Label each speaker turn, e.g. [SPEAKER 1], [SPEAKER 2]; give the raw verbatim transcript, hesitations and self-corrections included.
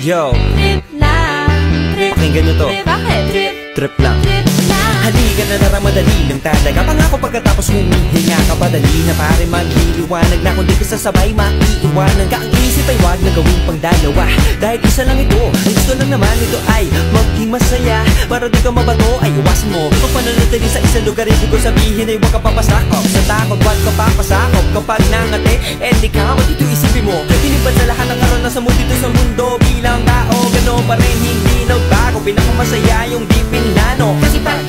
[SPEAKER 1] Yo,
[SPEAKER 2] trip lang, trip.
[SPEAKER 1] pakinggan nyo to.
[SPEAKER 2] Bakit? Trip,
[SPEAKER 1] Trip lang.
[SPEAKER 2] trip lang.
[SPEAKER 1] Halika na naramadali ng talaga. Pangako pagkatapos humihinga ka pa. Dali na pare maghiliwanag na. Kung di ka sasabay maiiwanan ka. Ang isip ay wag na gawing pang dalawa. Dahil isa lang ito. Ang gusto lang naman ito ay maging masaya. Para di ka mabato ay iwasan mo. Kung pananatili sa isang lugar, ibig ko sabihin ay huwag ka papasakop. Sa takot wag ka papasakop. Kapag nangate, eh di ka matito isipin mo. Hinibad sa lahat ng karanasan mo dito sa mundo. Bilang tao, gano'n pa rin hindi nagbago. Pinakamasaya yung di pinlano. Kasi pag